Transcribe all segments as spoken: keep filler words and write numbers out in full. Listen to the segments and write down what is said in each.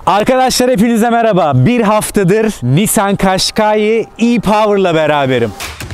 Arkadaşlar hepinize merhaba. Bir haftadır Nissan Qashqai e-Power'la beraberim.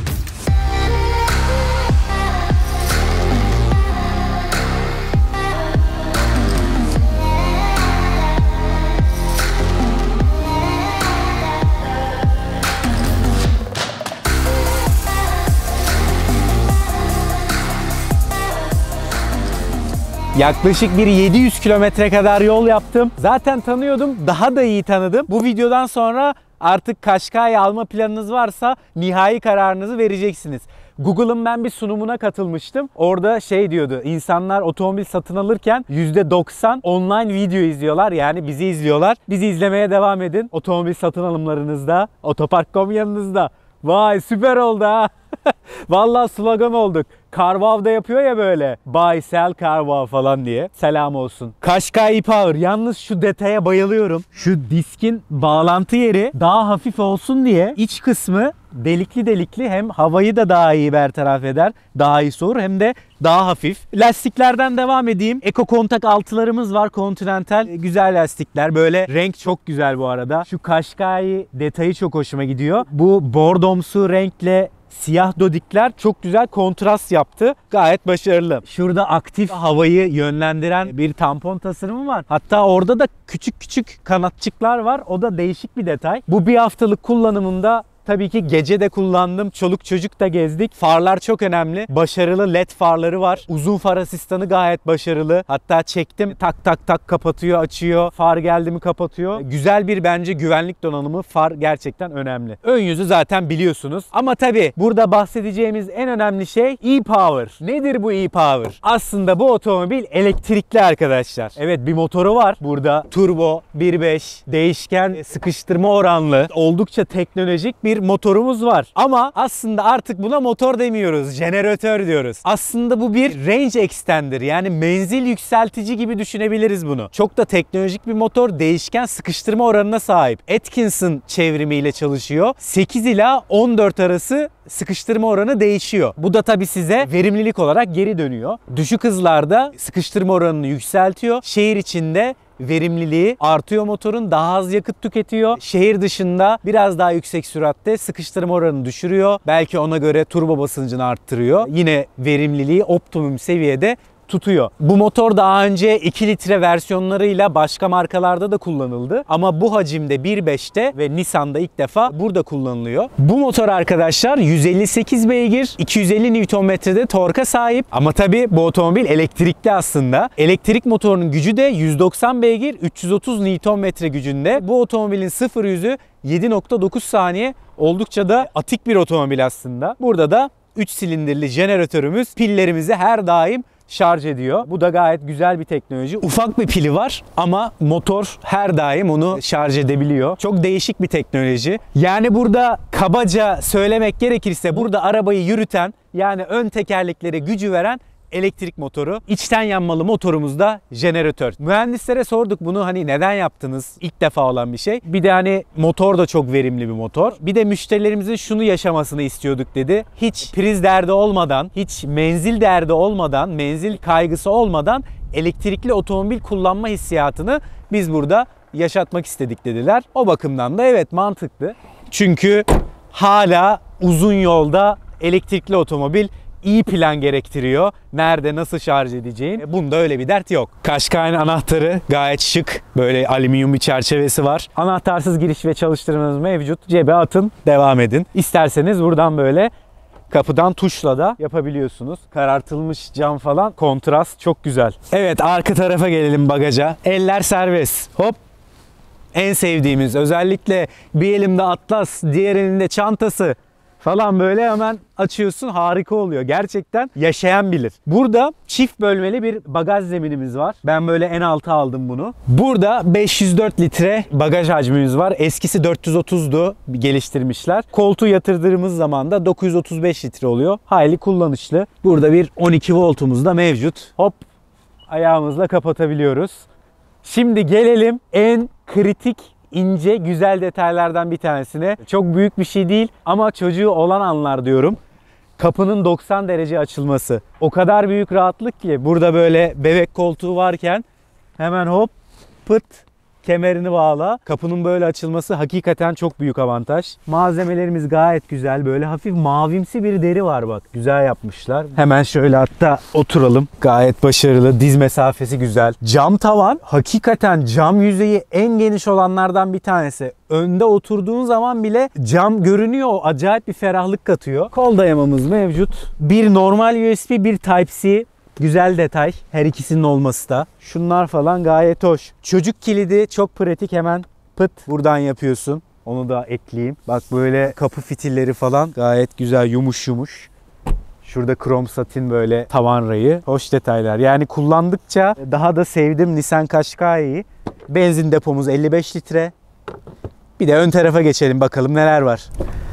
Yaklaşık bir yedi yüz kilometre kadar yol yaptım. Zaten tanıyordum, daha da iyi tanıdım. Bu videodan sonra artık Qashqai alma planınız varsa nihai kararınızı vereceksiniz. Google'ın ben bir sunumuna katılmıştım. Orada şey diyordu, insanlar otomobil satın alırken yüzde doksan online video izliyorlar. Yani bizi izliyorlar. Bizi izlemeye devam edin. Otomobil satın alımlarınızda, otopark nokta com yanınızda. Vay süper oldu ha. Vallahi slogan olduk. Carwow da yapıyor ya böyle. Buy, sell, Carwow falan diye. Selam olsun. Qashqai e-Power. Yalnız şu detaya bayılıyorum. Şu diskin bağlantı yeri daha hafif olsun diye iç kısmı delikli delikli, hem havayı da daha iyi bertaraf eder. Daha iyi soğur, hem de daha hafif. Lastiklerden devam edeyim. Eko kontak altılarımız var. Continental. Güzel lastikler. Böyle renk çok güzel bu arada. Şu Qashqai detayı çok hoşuma gidiyor. Bu bordomsu renkle siyah dodikler çok güzel kontrast yaptı. Gayet başarılı. Şurada aktif havayı yönlendiren bir tampon tasarımı var. Hatta orada da küçük küçük kanatçıklar var. O da değişik bir detay. Bu bir haftalık kullanımında tabii ki gece de kullandım. Çoluk çocuk da gezdik. Farlar çok önemli. Başarılı led farları var. Uzun far asistanı gayet başarılı. Hatta çektim. Tak tak tak kapatıyor, açıyor. Far geldi mi kapatıyor. Güzel bir bence güvenlik donanımı. Far gerçekten önemli. Ön yüzü zaten biliyorsunuz. Ama tabii burada bahsedeceğimiz en önemli şey e-Power. Nedir bu e-Power? Aslında bu otomobil elektrikli arkadaşlar. Evet, bir motoru var. Burada turbo bir nokta beş değişken sıkıştırma oranlı, oldukça teknolojik bir Bir motorumuz var. Ama aslında artık buna motor demiyoruz. Jeneratör diyoruz. Aslında bu bir range extender, yani menzil yükseltici gibi düşünebiliriz bunu. Çok da teknolojik bir motor, değişken sıkıştırma oranına sahip. Atkinson çevrimiyle çalışıyor. sekiz ila on dört arası sıkıştırma oranı değişiyor. Bu da tabii size verimlilik olarak geri dönüyor. Düşük hızlarda sıkıştırma oranını yükseltiyor. Şehir içinde verimliliği artıyor motorun, daha az yakıt tüketiyor. Şehir dışında biraz daha yüksek süratte sıkıştırma oranını düşürüyor. Belki ona göre turbo basıncını arttırıyor. Yine verimliliği optimum seviyede tutuyor. Bu motor daha önce iki litre versiyonlarıyla başka markalarda da kullanıldı. Ama bu hacimde bir nokta beşte ve Nissan'da ilk defa burada kullanılıyor. Bu motor arkadaşlar yüz elli sekiz beygir, iki yüz elli Newton metrede torka sahip. Ama tabii bu otomobil elektrikli aslında. Elektrik motorunun gücü de yüz doksan beygir, üç yüz otuz Newton metre gücünde. Bu otomobilin sıfır yüzü yedi nokta dokuz saniye. Oldukça da atik bir otomobil aslında. Burada da üç silindirli jeneratörümüz pillerimizi her daim şarj ediyor. Bu da gayet güzel bir teknoloji. Ufak bir pili var ama motor her daim onu şarj edebiliyor. Çok değişik bir teknoloji. Yani burada kabaca söylemek gerekirse burada arabayı yürüten, yani ön tekerleklere gücü veren elektrik motoru. İçten yanmalı motorumuz da jeneratör. Mühendislere sorduk bunu, hani neden yaptınız? İlk defa olan bir şey. Bir de hani motor da çok verimli bir motor. Bir de müşterilerimizin şunu yaşamasını istiyorduk dedi. Hiç priz derdi olmadan, hiç menzil derdi olmadan, menzil kaygısı olmadan elektrikli otomobil kullanma hissiyatını biz burada yaşatmak istedik dediler. O bakımdan da evet, mantıklı. Çünkü hala uzun yolda elektrikli otomobil iyi plan gerektiriyor. Nerede nasıl şarj edeceğin. Bunda öyle bir dert yok. Qashqai'nin anahtarı gayet şık. Böyle alüminyum bir çerçevesi var. Anahtarsız giriş ve çalıştırmanız mevcut. Cebe atın, devam edin. İsterseniz buradan böyle kapıdan tuşla da yapabiliyorsunuz. Karartılmış cam falan, kontrast çok güzel. Evet, arka tarafa gelelim, bagaja. Eller serbest. Hop. En sevdiğimiz, özellikle bir elimde atlas, diğer elinde çantası falan, böyle hemen açıyorsun, harika oluyor. Gerçekten yaşayan bilir. Burada çift bölmeli bir bagaj zeminimiz var. Ben böyle en alta aldım bunu. Burada beş yüz dört litre bagaj hacmimiz var. Eskisi dört yüz otuzdu, geliştirmişler. Koltuğu yatırdığımız zaman da dokuz yüz otuz beş litre oluyor. Hayli kullanışlı. Burada bir on iki voltumuz da mevcut. Hop, ayağımızla kapatabiliyoruz. Şimdi gelelim en kritik, ince, güzel detaylardan bir tanesine. Çok büyük bir şey değil ama çocuğu olan anlar diyorum. Kapının doksan derece açılması. O kadar büyük rahatlık ki burada böyle bebek koltuğu varken hemen hop pıt kemerini bağla. Kapının böyle açılması hakikaten çok büyük avantaj. Malzemelerimiz gayet güzel. Böyle hafif mavimsi bir deri var bak. Güzel yapmışlar. Hemen şöyle hatta oturalım. Gayet başarılı. Diz mesafesi güzel. Cam tavan. Hakikaten cam yüzeyi en geniş olanlardan bir tanesi. Önde oturduğun zaman bile cam görünüyor. O acayip bir ferahlık katıyor. Kol dayamamız mevcut. Bir normal U S B, bir Type-C. Güzel detay. Her ikisinin olması da. Şunlar falan gayet hoş. Çocuk kilidi çok pratik, hemen pıt buradan yapıyorsun. Onu da ekleyeyim. Bak böyle kapı fitilleri falan gayet güzel, yumuş yumuş. Şurada krom satin böyle tavan rayı. Hoş detaylar. Yani kullandıkça daha da sevdim Nissan Qashqai'yi. Benzin depomuz elli beş litre. Bir de ön tarafa geçelim bakalım neler var.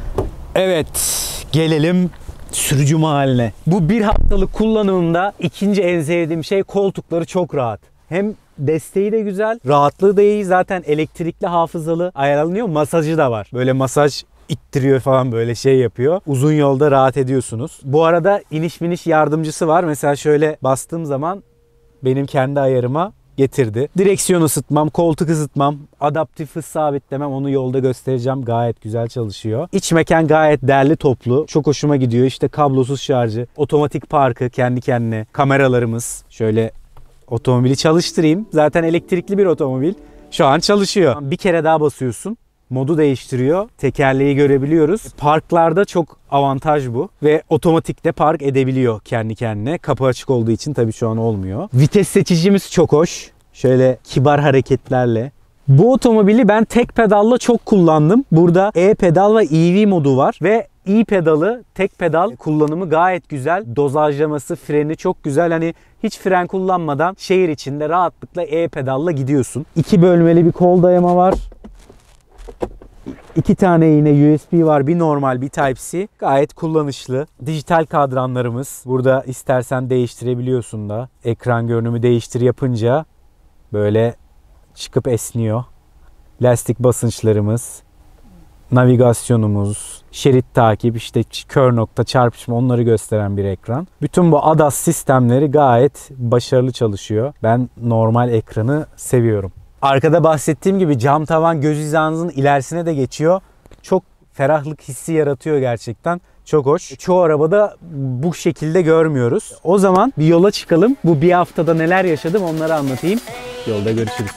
Evet, gelelim sürücü mahaline. Bu bir haftalık kullanımında ikinci en sevdiğim şey, koltukları çok rahat. Hem desteği de güzel, rahatlığı da iyi. Zaten elektrikli hafızalı ayarlanıyor. Masajı da var. Böyle masaj ittiriyor falan, böyle şey yapıyor. Uzun yolda rahat ediyorsunuz. Bu arada iniş biniş yardımcısı var. Mesela şöyle bastığım zaman benim kendi ayarıma getirdi. Direksiyon ısıtmam, koltuk ısıtmam, adaptif hız sabitlemem, onu yolda göstereceğim. Gayet güzel çalışıyor. İç mekan gayet derli toplu. Çok hoşuma gidiyor. İşte kablosuz şarjı, otomatik parkı kendi kendine, kameralarımız. Şöyle otomobili çalıştırayım. Zaten elektrikli bir otomobil. Şu an çalışıyor. Bir kere daha basıyorsun. Modu değiştiriyor. Tekerleği görebiliyoruz. Parklarda çok avantaj bu. Ve otomatikte park edebiliyor kendi kendine. Kapı açık olduğu için tabii şu an olmuyor. Vites seçicimiz çok hoş. Şöyle kibar hareketlerle. Bu otomobili ben tek pedalla çok kullandım. Burada E-pedal ve E V modu var. Ve E-pedalı, tek pedal kullanımı gayet güzel. Dozajlaması, freni çok güzel. Hani hiç fren kullanmadan şehir içinde rahatlıkla E-pedalla gidiyorsun. İki bölmeli bir kol dayama var. İki tane yine U S B var. Bir normal, bir Type-C. Gayet kullanışlı. Dijital kadranlarımız. Burada istersen değiştirebiliyorsun da. Ekran görünümü değiştir yapınca böyle çıkıp esniyor. Lastik basınçlarımız. Navigasyonumuz. Şerit takip, işte kör nokta, çarpışma, onları gösteren bir ekran. Bütün bu A D A S sistemleri gayet başarılı çalışıyor. Ben normal ekranı seviyorum. Arkada bahsettiğim gibi cam tavan göz hizanızın ilerisine de geçiyor. Çok ferahlık hissi yaratıyor gerçekten. Çok hoş. Çoğu arabada bu şekilde görmüyoruz. O zaman bir yola çıkalım. Bu bir haftada neler yaşadım onları anlatayım. Yolda görüşürüz.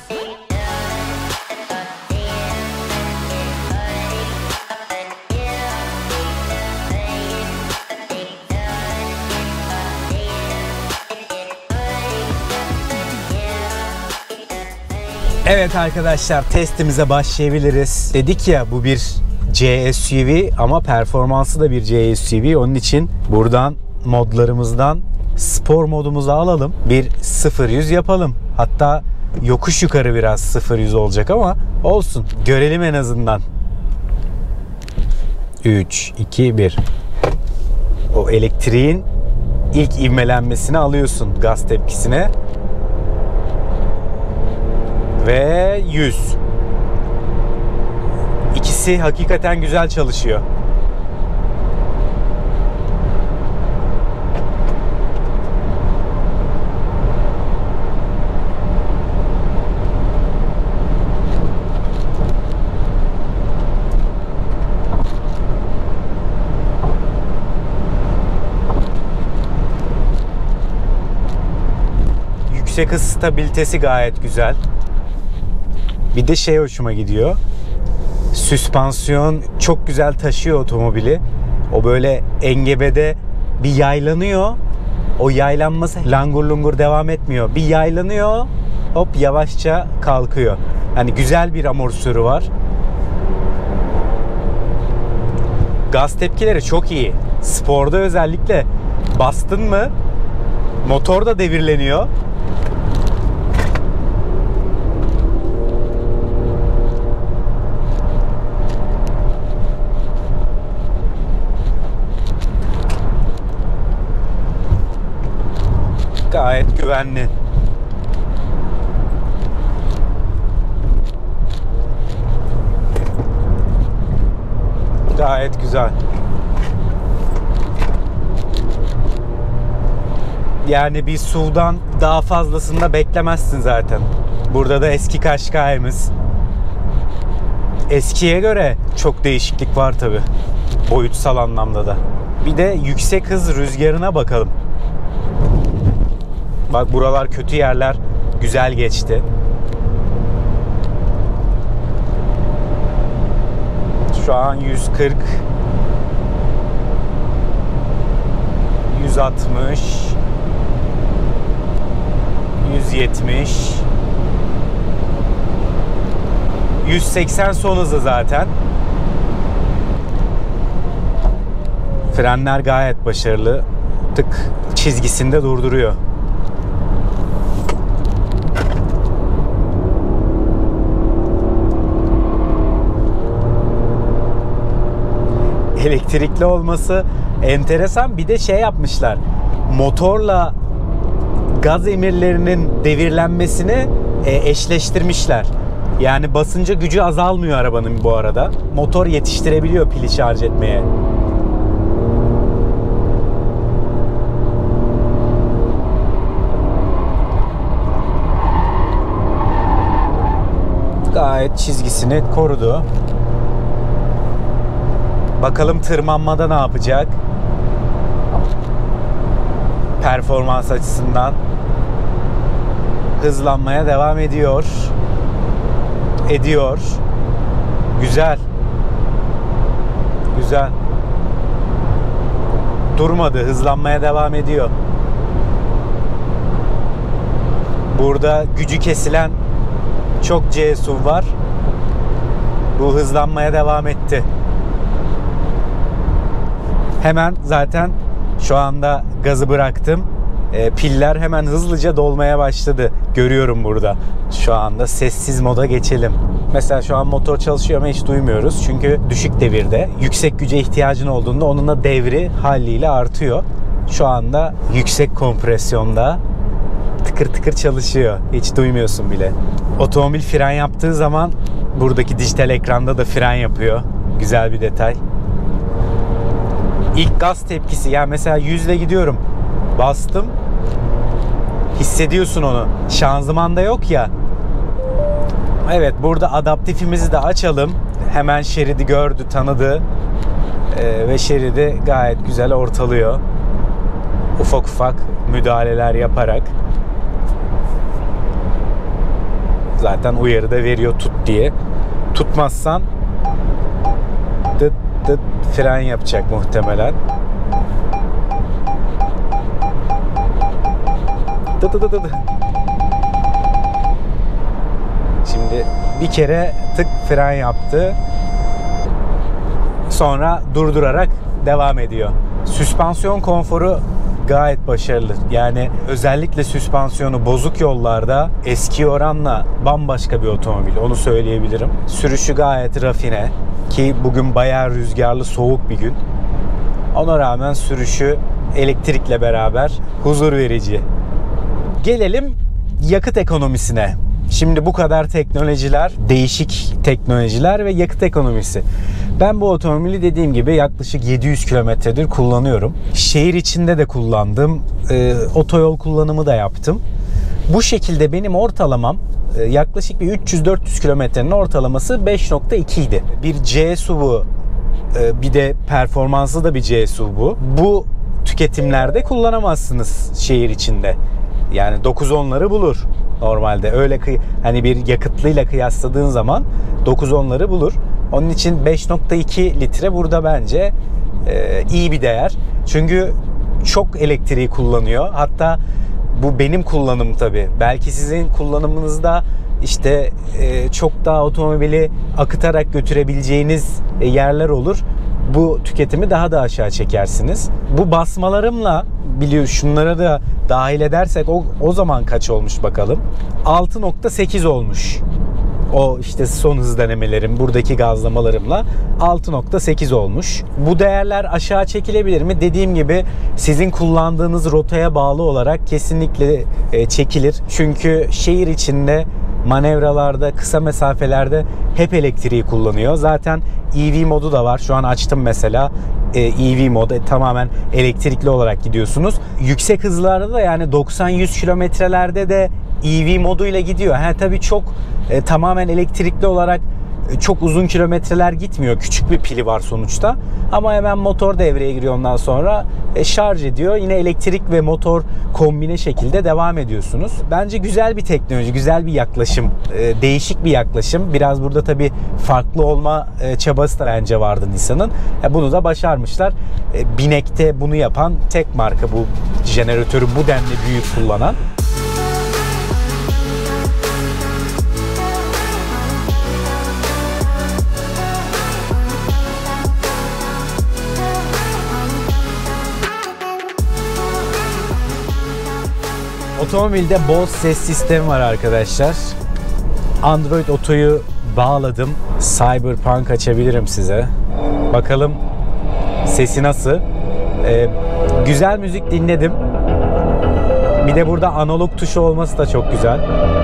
Evet arkadaşlar, testimize başlayabiliriz. Dedik ya, bu bir C S U V ama performansı da bir C S U V. Onun için buradan modlarımızdan spor modumuzu alalım. Bir sıfır yüz yapalım. Hatta yokuş yukarı biraz sıfır yüz olacak ama olsun. Görelim en azından. üç, iki, bir. O elektriğin ilk ivmelenmesini alıyorsun, gaz tepkisine. Ve yüz. İkisi hakikaten güzel çalışıyor. Yüksek hız stabilitesi gayet güzel. Bir de şey hoşuma gidiyor. Süspansiyon çok güzel taşıyor otomobili. O böyle engebede bir yaylanıyor. O yaylanması langur lungur devam etmiyor. Bir yaylanıyor, hop yavaşça kalkıyor. Hani güzel bir amortisörü var. Gaz tepkileri çok iyi. Sporda özellikle bastın mı motor da devirleniyor. Gayet güvenli. Gayet güzel. Yani bir S U V'dan daha fazlasını da beklemezsin zaten. Burada da eski Qashqai'miz. Eskiye göre çok değişiklik var tabi. Boyutsal anlamda da. Bir de yüksek hız rüzgarına bakalım. Bak buralar kötü yerler. Güzel geçti. Şu an yüz kırk, yüz altmış, yüz yetmiş, yüz seksen son hızı zaten. Frenler gayet başarılı. Tık çizgisinde durduruyor. Elektrikli olması enteresan. Bir de şey yapmışlar. Motorla gaz emirlerinin devirlenmesini eşleştirmişler. Yani basınca gücü azalmıyor arabanın bu arada. Motor yetiştirebiliyor pili şarj etmeye. Gayet çizgisini korudu. Bakalım tırmanmada ne yapacak? Performans açısından hızlanmaya devam ediyor. Ediyor. Güzel. Güzel. Durmadı. Hızlanmaya devam ediyor. Burada gücü kesilen çok C S U V var. Bu hızlanmaya devam etti. Hemen zaten şu anda gazı bıraktım. E, piller hemen hızlıca dolmaya başladı. Görüyorum burada. Şu anda sessiz moda geçelim. Mesela şu an motor çalışıyor ama hiç duymuyoruz. Çünkü düşük devirde. Yüksek güce ihtiyacın olduğunda onun da devri haliyle artıyor. Şu anda yüksek kompresyonda tıkır tıkır çalışıyor. Hiç duymuyorsun bile. Otomobil fren yaptığı zaman buradaki dijital ekranda da fren yapıyor. Güzel bir detay. İlk gaz tepkisi, yani mesela yüzle gidiyorum, bastım, hissediyorsun onu. Şanzımanda yok ya. Evet, burada adaptifimizi de açalım. Hemen şeridi gördü, tanıdı ee, ve şeridi gayet güzel ortalıyor. Ufak ufak müdahaleler yaparak. Zaten uyarı da veriyor tut diye. Tutmazsan dıt dıt fren yapacak muhtemelen. Dıt dıt dıt dıt. Şimdi bir kere tık fren yaptı. Sonra durdurarak devam ediyor. Süspansiyon konforu gayet başarılı. Yani özellikle süspansiyonu bozuk yollarda eski oranla bambaşka bir otomobil. Onu söyleyebilirim. Sürüşü gayet rafine. Ki bugün bayağı rüzgarlı, soğuk bir gün. Ona rağmen sürüşü elektrikle beraber huzur verici. Gelelim yakıt ekonomisine. Şimdi bu kadar teknolojiler, değişik teknolojiler ve yakıt ekonomisi. Ben bu otomobili dediğim gibi yaklaşık yedi yüz kilometredir kullanıyorum. Şehir içinde de kullandım. E, otoyol kullanımı da yaptım. Bu şekilde benim ortalamam e, yaklaşık bir üç yüz dört yüz kilometrenin ortalaması beş nokta iki idi. Bir C S U V'u e, bir de performanslı da bir C S U V bu. Bu tüketimlerde kullanamazsınız şehir içinde. Yani dokuz onları bulur normalde. Öyle kıy hani bir yakıtlıyla kıyasladığın zaman dokuz onları bulur. Onun için beş nokta iki litre burada bence e, iyi bir değer. Çünkü çok elektriği kullanıyor. Hatta bu benim kullanımım tabii. Belki sizin kullanımınızda işte e, çok daha otomobili akıtarak götürebileceğiniz e, yerler olur. Bu tüketimi daha da aşağı çekersiniz. Bu basmalarımla biliyor, şunlara da dahil edersek o, o zaman kaç olmuş bakalım. altı nokta sekiz olmuş. O işte son hız denemelerim, buradaki gazlamalarımla altı nokta sekiz olmuş. Bu değerler aşağı çekilebilir mi? Dediğim gibi sizin kullandığınız rotaya bağlı olarak kesinlikle çekilir. Çünkü şehir içinde manevralarda, kısa mesafelerde hep elektriği kullanıyor. Zaten E V modu da var. Şu an açtım mesela. E V modu tamamen elektrikli olarak gidiyorsunuz. Yüksek hızlarda da yani doksan yüz kilometrelerde de E V moduyla gidiyor. Ha tabii çok e, tamamen elektrikli olarak e, çok uzun kilometreler gitmiyor. Küçük bir pili var sonuçta. Ama hemen motor devreye giriyor ondan sonra e, şarj ediyor. Yine elektrik ve motor kombine şekilde devam ediyorsunuz. Bence güzel bir teknoloji, güzel bir yaklaşım, e, değişik bir yaklaşım. Biraz burada tabii farklı olma e, çabası da bence vardı Nissan'ın. E, bunu da başarmışlar. E, Binek'te bunu yapan tek marka, bu jeneratörü bu denli büyük kullanan. Otomobilde Bose ses sistemi var arkadaşlar. Android Auto'yu bağladım. Cyberpunk açabilirim size. Bakalım sesi nasıl? Ee, güzel müzik dinledim. Bir de burada analog tuşu olması da çok güzel.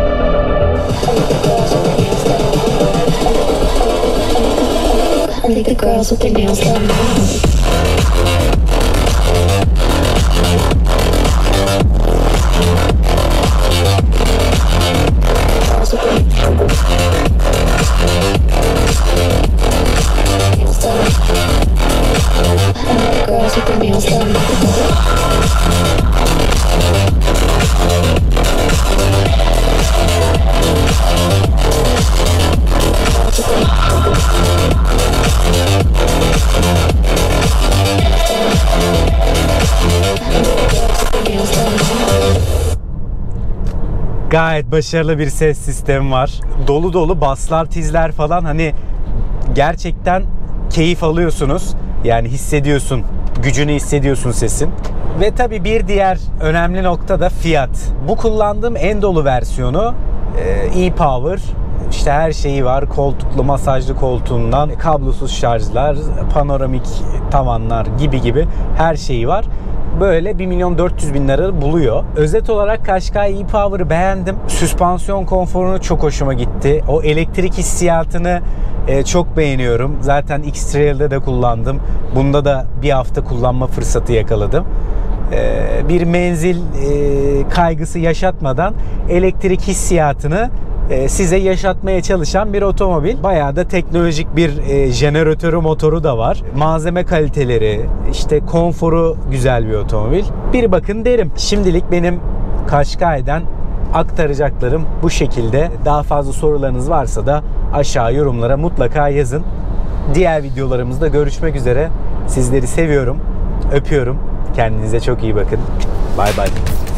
Gayet başarılı bir ses sistemi var. Dolu dolu baslar, tizler falan, hani gerçekten keyif alıyorsunuz. Yani hissediyorsun, gücünü hissediyorsun sesin. Ve tabii bir diğer önemli nokta da fiyat. Bu kullandığım en dolu versiyonu e-Power. İşte her şeyi var. Koltuklu, masajlı koltuğundan, kablosuz şarjlar, panoramik tavanlar gibi gibi her şeyi var. Böyle bir milyon dört yüz bin lira buluyor. Özet olarak Qashqai e-Power'ı beğendim. Süspansiyon konforunu çok hoşuma gitti. O elektrik hissiyatını e, çok beğeniyorum. Zaten X-Trail'de de kullandım. Bunda da bir hafta kullanma fırsatı yakaladım. E, bir menzil e, kaygısı yaşatmadan elektrik hissiyatını size yaşatmaya çalışan bir otomobil. Bayağı da teknolojik bir e, jeneratörü, motoru da var. Malzeme kaliteleri, işte konforu güzel bir otomobil. Bir bakın derim. Şimdilik benim Qashqai'den aktaracaklarım bu şekilde. Daha fazla sorularınız varsa da aşağı yorumlara mutlaka yazın. Diğer videolarımızda görüşmek üzere. Sizleri seviyorum, öpüyorum. Kendinize çok iyi bakın. Bay bay.